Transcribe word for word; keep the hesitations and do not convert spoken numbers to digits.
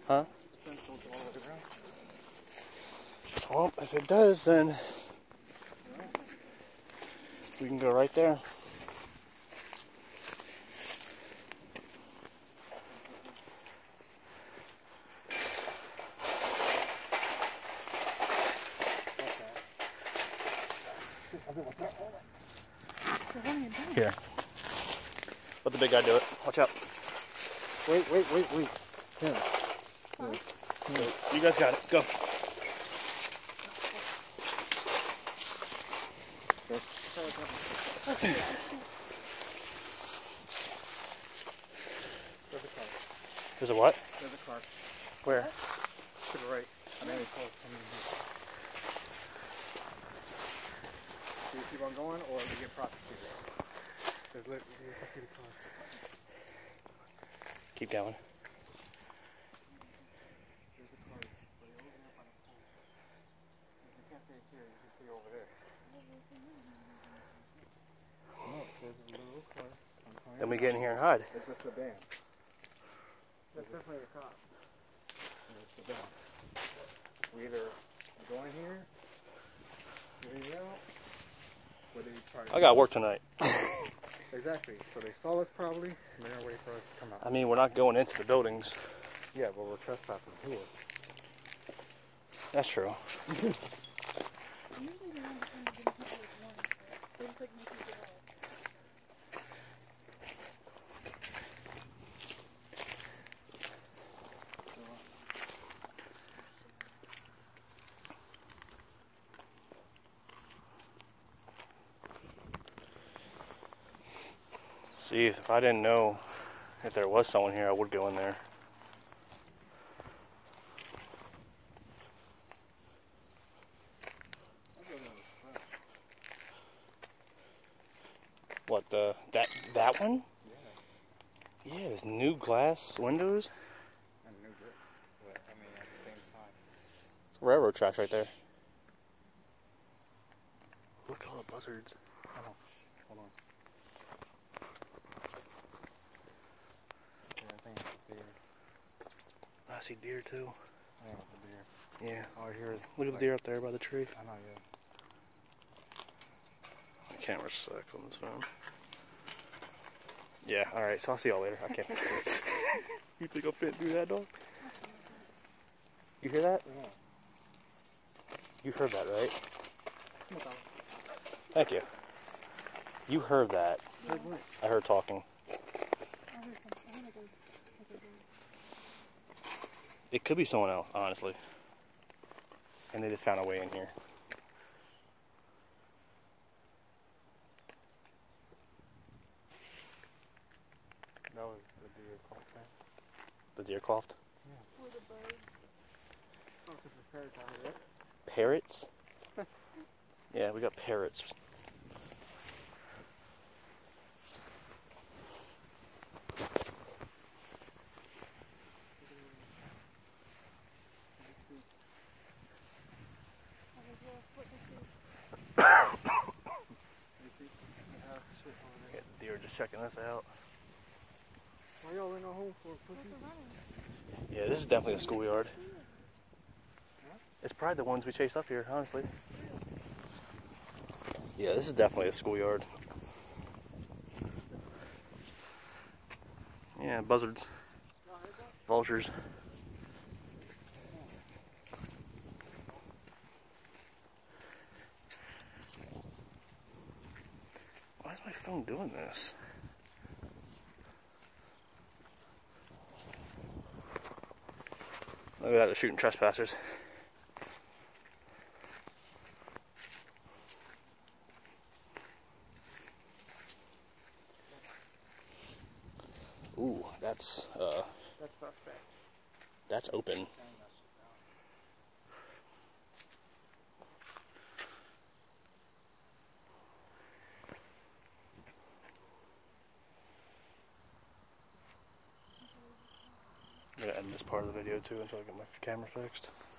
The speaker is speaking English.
Huh? The fence goes all the way around. Well, if it does, then we can go right there. Here. Let the big guy do it. Watch out. Wait, wait, wait, wait. Here. Huh? You guys got it. Go. There's a car. There's a what? There's a car. Where? To the right. I mean, it's called coming in here. Do you keep on going, or do you get prosecuted? There's lit. You can see the car. Keep going. There's a car, but you're looking up on the pole. You can't see it here. You can see over there. No, there's a little car. Then we get in here and hide. It's a sedan. That's definitely a cop. It's a sedan. We either go in here, get it out, or they try to... I got work tonight. Exactly. So they saw us probably, and they're gonna wait for us to come out. I mean, we're not going into the buildings. Yeah, but we're trespassing here. That's true. See, if I didn't know if there was someone here, I would go in there. What, the that that one? Yeah. Yeah, there's new glass windows. And new bricks. But I mean, at the same time. It's railroad tracks right there. Look at all the buzzards. Hold on. Hold on. Yeah, I think it's a deer. I see deer too. I think it's a deer. Yeah. Oh, here. Look at the deer up there by the tree. I know, yeah. The camera sucks on this phone. Yeah, alright, so I'll see y'all later. I can't. You think I'll fit through that, dog? You hear that? Yeah. You heard that, right? Okay. Thank you. You heard that. Yeah. I heard talking. It could be someone else, honestly. And they just found a way in here. That was the deer cough thing. The deer coughed? Yeah. Or the bird. Oh, because there's parrots out here. Parrots? Yeah, we got parrots. Yeah, the deer just checking us out. Why y'all in our home for, pussy? Yeah, this is definitely a schoolyard. It's probably the ones we chased up here, honestly. Yeah, this is definitely a schoolyard. Yeah, buzzards. Vultures. Why is my phone doing this? Look at that, they're shooting trespassers. Ooh, that's, uh... That's suspect. That's open. I'm gonna end this part of the video too until I get my camera fixed.